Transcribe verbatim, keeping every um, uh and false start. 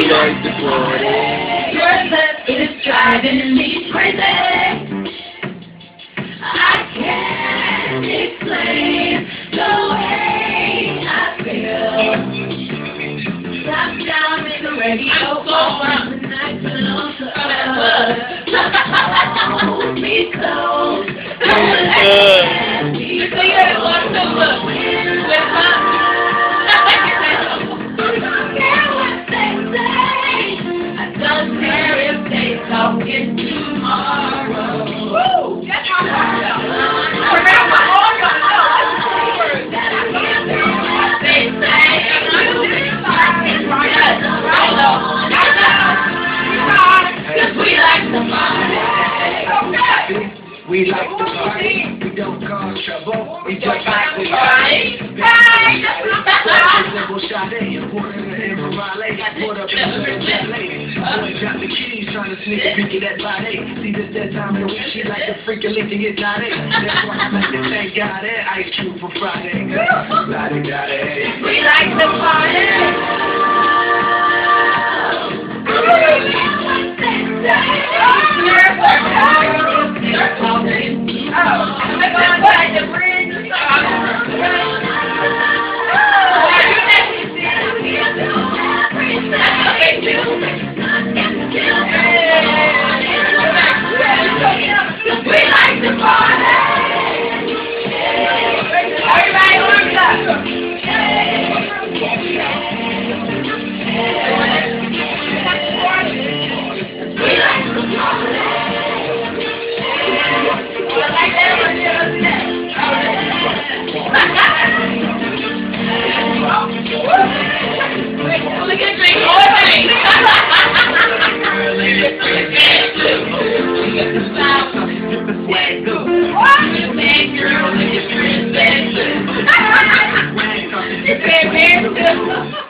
like the party. Your love is driving me crazy. I can't explain the way I feel. Stop down in the radio. I'm the night belongs to us. Hold me close. Don't let me go. Talking tomorrow. Woo! That's my heart. Remember all your love. That I can't do what they say. I can write it. I know. I know. Because we like the party. Okay. We like the party. We don't cause trouble. We just like the party. Hey! What up in the lady? Boy got the keys trying to sneak a peek at that body. See this that time of the week, she like to freak a leak and get naughty. That's why I like to thank God that Ice Cube for Friday. Lottie Dottie. We like the party. Look at me, boy!